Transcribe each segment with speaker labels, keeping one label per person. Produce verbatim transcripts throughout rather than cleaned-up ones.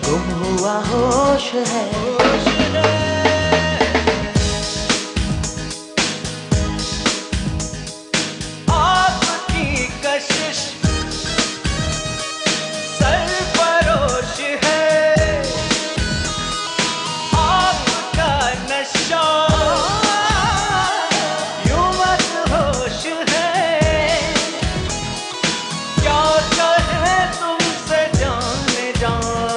Speaker 1: गुम हुआ होश है, होश है। आपकी कशिश सरफरोश है, आपका नशा यूं मदहोश है। क्या कहे तुमसे जाने जा,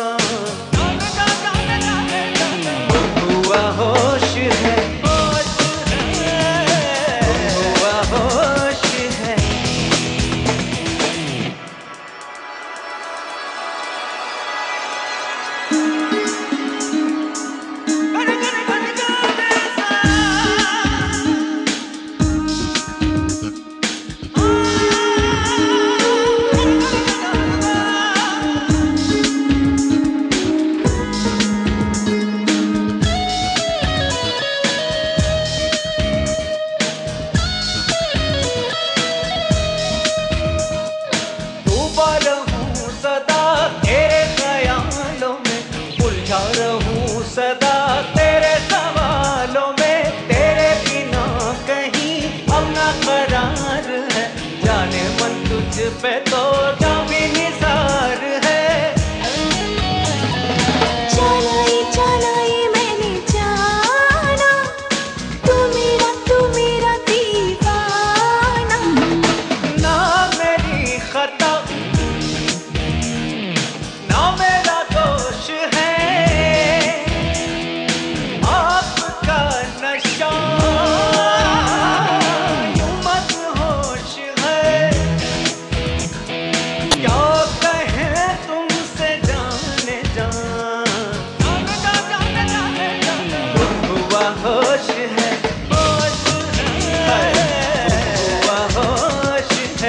Speaker 1: हुआ होश है, होश है, हुआ होश है। रहूं सदा तेरे ख्यालों में, उलझा रहूं सदा तेरे सवालों में। तेरे बिना कहीं अब ना करार है, जाने मन तुझ पे तो कभी निसार है।
Speaker 2: चलाई चलाई मैंने जाना, तू मेरा तू मेरा दीवाना।
Speaker 1: ना मेरी खता ना मेरा दोष है, आपका नशा यूं मदहोश है। क्या कहें तुमसे जाने जा, गुम हुआ होश है, होश है, हुआ होश है।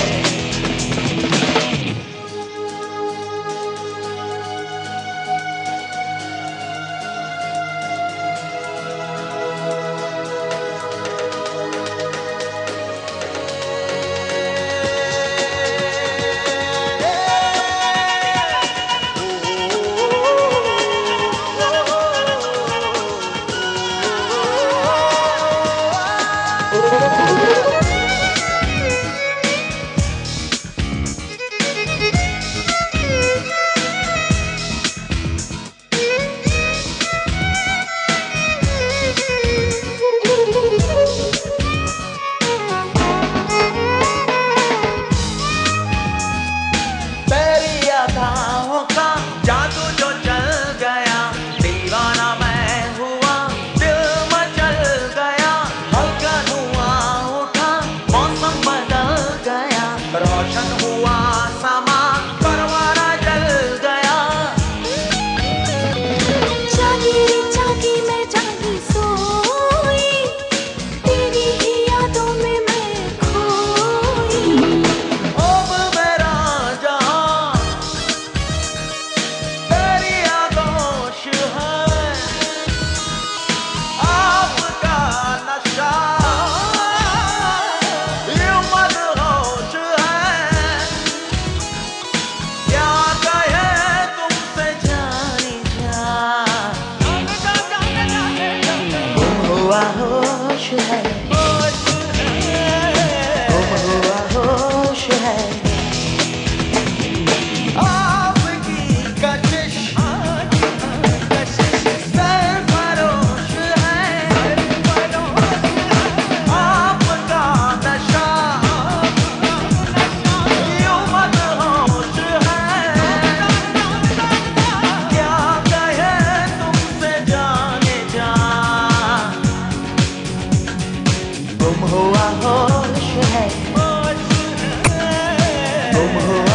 Speaker 1: तेरी अदाओं का जादू जो चल गया, दीवाना मैं हुआ, दिल मचल गया। हल्का धुआं उठा, मौसम बदल गया, रोशन हुआ समा, परवाना जल गया।
Speaker 2: जागी रे जागी मैं जागी सोई, तेरी ही यादों में मैं खोई।
Speaker 1: अब मेरा जहां तेरी आगोश है, आपका नशा यूं मदहोश है। क्या कहे तुमसे जाने जा, गुम हुआ होश है, होश है, गुम हुआ होश है। आपकी कशिश सरफरोश है, आपका नशा यूं मदहोश है। क्या कहे तुमसे जाने जा, गुम हुआ होश है, होश है, गुम हुआ